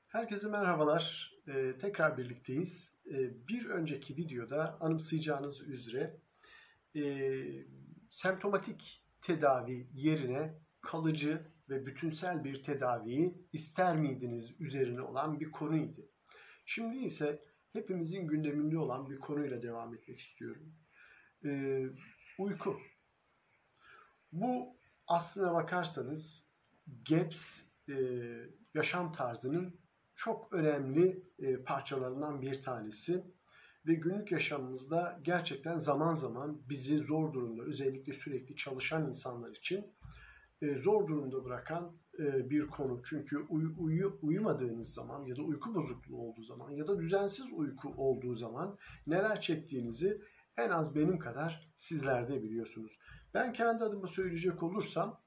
Herkese merhabalar. Tekrar birlikteyiz. Bir önceki videoda anımsayacağınız üzere semptomatik tedavi yerine kalıcı ve bütünsel bir tedaviyi ister miydiniz üzerine olan bir konuydu. Şimdi ise hepimizin gündeminde olan bir konuyla devam etmek istiyorum. Uyku. Bu aslına bakarsanız GAPS yaşam tarzının çok önemli parçalarından bir tanesi ve günlük yaşamımızda gerçekten zaman zaman bizi zor durumda, özellikle sürekli çalışan insanlar için zor durumda bırakan bir konu. Çünkü uyumadığınız zaman ya da uyku bozukluğu olduğu zaman ya da düzensiz uyku olduğu zaman neler çektiğinizi en az benim kadar sizler de biliyorsunuz. Ben kendi adıma söyleyecek olursam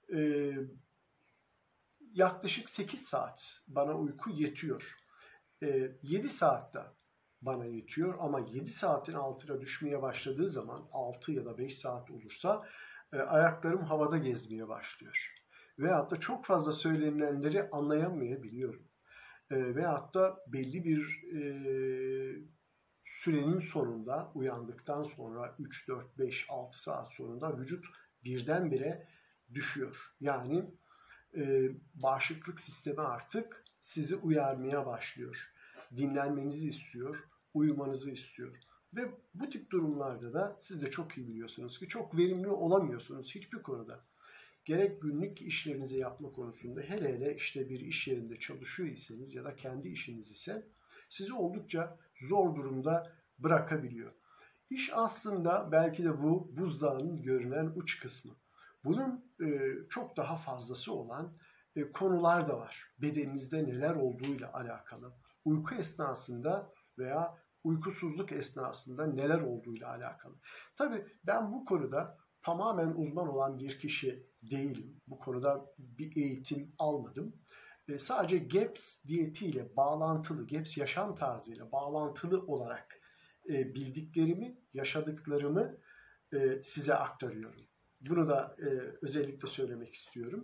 yaklaşık 8 saat bana uyku yetiyor. 7 saat de bana yetiyor ama 7 saatin altına düşmeye başladığı zaman 6 ya da 5 saat olursa ayaklarım havada gezmeye başlıyor. Veyahut da çok fazla söylenilenleri anlayamayabiliyorum. Veyahut da belli bir sürenin sonunda uyandıktan sonra 3, 4, 5, 6 saat sonunda vücut birdenbire düşüyor. Yani bağışıklık sistemi artık sizi uyarmaya başlıyor. Dinlenmenizi istiyor, uyumanızı istiyor. Ve bu tip durumlarda da siz de çok iyi biliyorsunuz ki çok verimli olamıyorsunuz hiçbir konuda. Gerek günlük işlerinizi yapma konusunda, hele hele işte bir iş yerinde çalışıyor iseniz ya da kendi işiniz ise sizi oldukça zor durumda bırakabiliyor. İş aslında belki de bu buzdağının görünen uç kısmı. Bunun çok daha fazlası olan konular da var. Bedeninizde neler olduğuyla alakalı. Uyku esnasında veya uykusuzluk esnasında neler olduğuyla alakalı. Tabii ben bu konuda tamamen uzman olan bir kişi değilim. Bu konuda bir eğitim almadım. Sadece GAPS diyetiyle bağlantılı, GAPS yaşam tarzıyla bağlantılı olarak bildiklerimi, yaşadıklarımı size aktarıyorum. Bunu da özellikle söylemek istiyorum.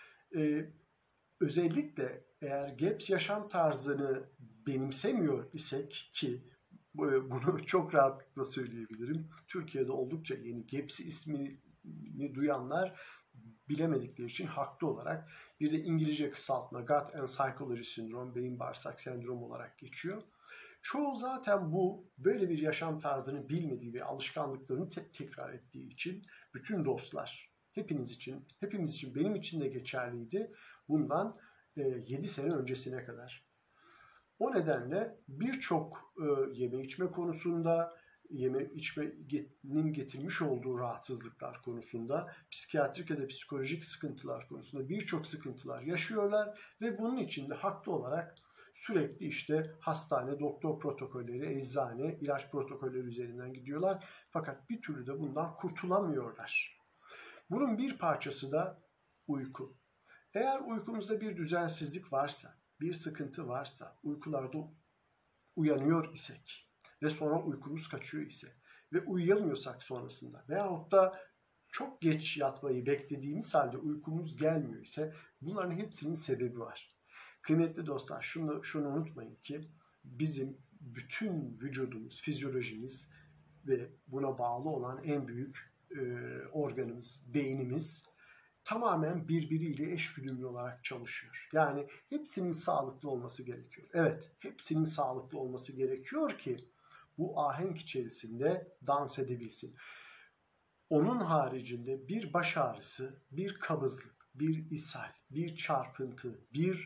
Özellikle eğer GAPS yaşam tarzını benimsemiyor isek ki bunu çok rahatlıkla söyleyebilirim. Türkiye'de oldukça yeni GAPS ismini duyanlar bilemedikleri için haklı olarak bir de İngilizce kısaltma Gut and Psychology Syndrome, beyin bağırsak sendromu olarak geçiyor. Çoğu zaten böyle bir yaşam tarzını bilmediği ve alışkanlıklarını tekrar ettiği için bütün dostlar hepiniz için benim için de geçerliydi bundan 7 sene öncesine kadar. O nedenle birçok yeme içme konusunda, yeme içmenin getirmiş olduğu rahatsızlıklar konusunda, psikiyatrik ya da psikolojik sıkıntılar konusunda birçok sıkıntılar yaşıyorlar ve bunun için de haklı olarak sürekli işte hastane, doktor protokolleri, eczane, ilaç protokolleri üzerinden gidiyorlar. Fakat bir türlü de bundan kurtulamıyorlar. Bunun bir parçası da uyku. Eğer uykumuzda bir düzensizlik varsa, bir sıkıntı varsa, uykularda uyanıyor isek ve sonra uykumuz kaçıyor ise ve uyuyamıyorsak sonrasında veyahut da çok geç yatmayı beklediğimiz halde uykumuz gelmiyor ise bunların hepsinin sebebi var. Kıymetli dostlar, şunu unutmayın ki bizim bütün vücudumuz, fizyolojimiz ve buna bağlı olan en büyük organımız, beynimiz tamamen birbiriyle eşgüdümlü olarak çalışıyor. Yani hepsinin sağlıklı olması gerekiyor. Evet, hepsinin sağlıklı olması gerekiyor ki bu ahenk içerisinde dans edebilsin. Onun haricinde bir baş ağrısı, bir kabızlık, bir ishal, bir çarpıntı, bir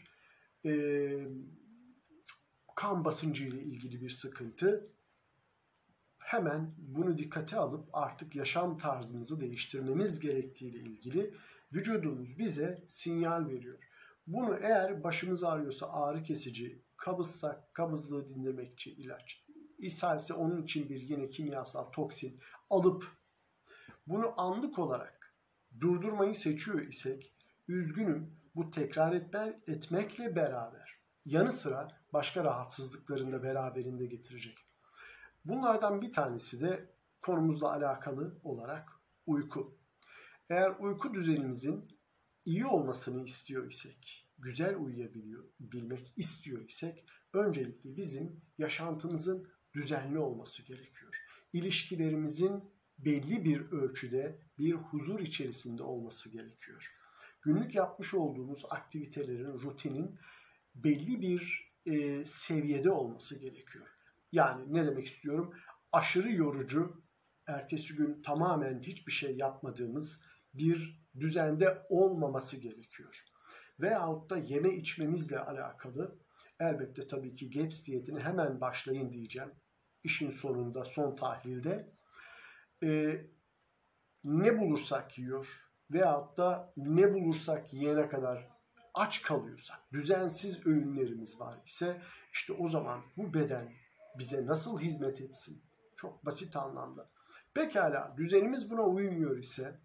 kan basıncı ile ilgili bir sıkıntı, hemen bunu dikkate alıp artık yaşam tarzımızı değiştirmemiz gerektiği ile ilgili vücudumuz bize sinyal veriyor. Bunu eğer başımız ağrıyorsa ağrı kesici, kabızsak kabızlığı dindirmek için ilaç, ishalse onun için bir yine kimyasal toksin alıp bunu anlık olarak durdurmayı seçiyor isek, üzgünüm, bu tekrar etmekle beraber yanı sıra başka rahatsızlıklarını da beraberinde getirecek. Bunlardan bir tanesi de konumuzla alakalı olarak uyku. Eğer uyku düzenimizin iyi olmasını istiyor isek, güzel uyuyabilmek istiyor isek öncelikle bizim yaşantımızın düzenli olması gerekiyor. İlişkilerimizin belli bir ölçüde bir huzur içerisinde olması gerekiyor. Günlük yapmış olduğumuz aktivitelerin, rutinin belli bir seviyede olması gerekiyor. Yani ne demek istiyorum? Aşırı yorucu, ertesi gün tamamen hiçbir şey yapmadığımız bir düzende olmaması gerekiyor. Veyahut da yeme içmemizle alakalı elbette tabii ki GAPS diyetini hemen başlayın diyeceğim. İşin sonunda, son tahlilde ne bulursak yiyor veyahut da ne bulursak yiyene kadar aç kalıyorsak, düzensiz öğünlerimiz var ise işte o zaman bu beden bize nasıl hizmet etsin? Çok basit anlamda. Pekala düzenimiz buna uymuyor ise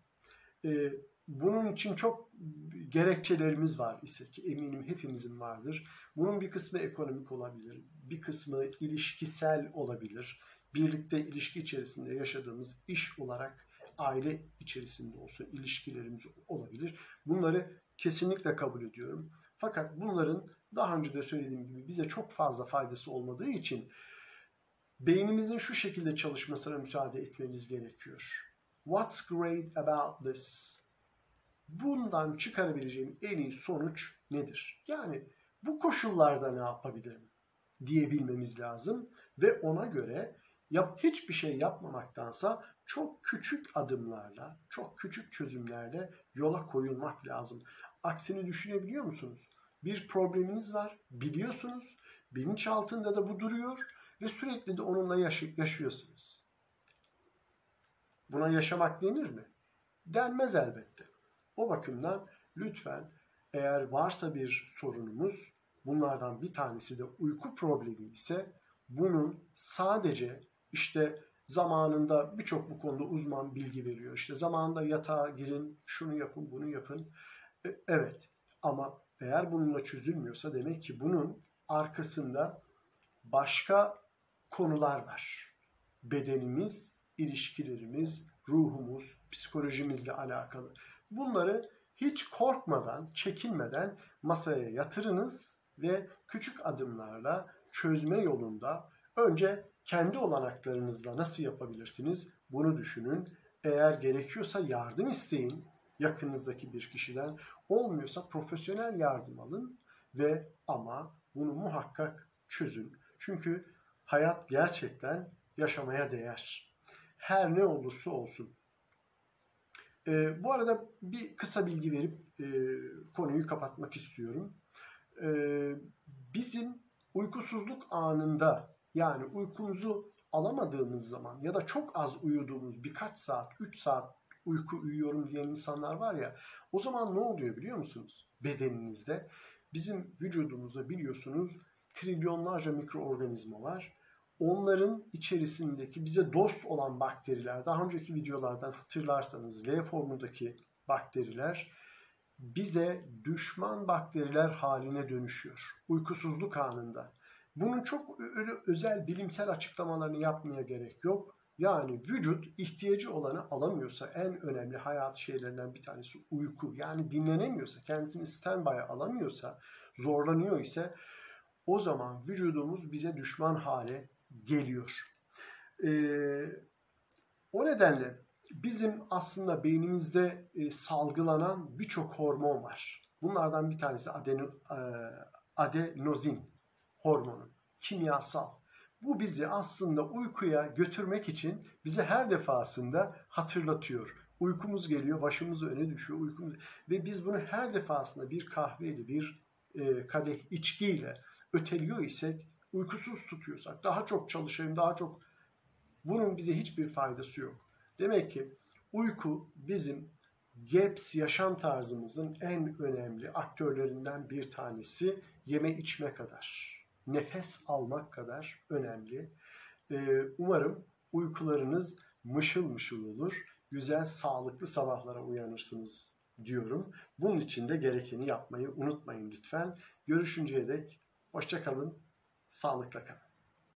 bunun için çok gerekçelerimiz var ise ki eminim hepimizin vardır. Bunun bir kısmı ekonomik olabilir, bir kısmı ilişkisel olabilir. Birlikte ilişki içerisinde yaşadığımız iş olarak aile içerisinde olsun ilişkilerimiz olabilir. Bunları kesinlikle kabul ediyorum. Fakat bunların daha önce de söylediğim gibi bize çok fazla faydası olmadığı için beynimizin şu şekilde çalışmasına müsaade etmemiz gerekiyor. What's great about this? Bundan çıkarabileceğim en iyi sonuç nedir? Yani bu koşullarda ne yapabilirim diyebilmemiz lazım ve ona göre hiçbir şey yapmamaktansa çok küçük adımlarla, çok küçük çözümlerle yola koyulmak lazım. Aksini düşünebiliyor musunuz? Bir probleminiz var, biliyorsunuz, bilinçaltında da bu duruyor ve sürekli de onunla yaşıyorsunuz. Buna yaşamak denir mi? Denmez elbette. O bakımdan lütfen eğer varsa bir sorunumuz, bunlardan bir tanesi de uyku problemi ise bunun sadece işte zamanında birçok bu konuda uzman bilgi veriyor. İşte zamanında yatağa girin, şunu yapın, bunu yapın. Evet ama eğer bununla çözülmüyorsa demek ki bunun arkasında başka konular var. Bedenimiz, ilişkilerimiz, ruhumuz, psikolojimizle alakalı. Bunları hiç korkmadan, çekinmeden masaya yatırınız ve küçük adımlarla çözme yolunda önce kendi olanaklarınızla nasıl yapabilirsiniz bunu düşünün. Eğer gerekiyorsa yardım isteyin yakınızdaki bir kişiden. Olmuyorsa profesyonel yardım alın ve ama bunu muhakkak çözün. Çünkü hayat gerçekten yaşamaya değer. Her ne olursa olsun. Bu arada bir kısa bilgi verip konuyu kapatmak istiyorum. Bizim uykusuzluk anında yani uykumuzu alamadığımız zaman ya da çok az uyuduğumuz birkaç saat, 3 saat uyku uyuyorum diyen insanlar var ya o zaman ne oluyor biliyor musunuz? Bedeninizde bizim vücudumuzda biliyorsunuz trilyonlarca mikroorganizma var. Onların içerisindeki bize dost olan bakteriler, daha önceki videolardan hatırlarsanız L formundaki bakteriler bize düşman bakteriler haline dönüşüyor uykusuzluk anında. Bunun çok öyle özel bilimsel açıklamalarını yapmaya gerek yok. Yani vücut ihtiyacı olanı alamıyorsa en önemli hayat şeylerinden bir tanesi uyku. Yani dinlenemiyorsa, kendisini standby'a alamıyorsa, zorlanıyor ise o zaman vücudumuz bize düşman hale geliyor. O nedenle bizim aslında beynimizde salgılanan birçok hormon var. Bunlardan bir tanesi adenozin hormonu, kimyasal. Bu bizi aslında uykuya götürmek için bize her defasında hatırlatıyor. Uykumuz geliyor, başımız öne düşüyor, uykumuz ve biz bunu her defasında bir kahveyle, bir kadeh içkiyle öteliyor isek, uykusuz tutuyorsak, daha çok çalışayım, daha çok bunun bize hiçbir faydası yok. Demek ki uyku bizim GAPS yaşam tarzımızın en önemli aktörlerinden bir tanesi yeme içme kadar, nefes almak kadar önemli. Umarım uykularınız mışıl mışıl olur, güzel sağlıklı sabahlara uyanırsınız diyorum. Bunun için de gerekeni yapmayı unutmayın lütfen. Görüşünceye dek hoşça kalın, sağlıkla kalın.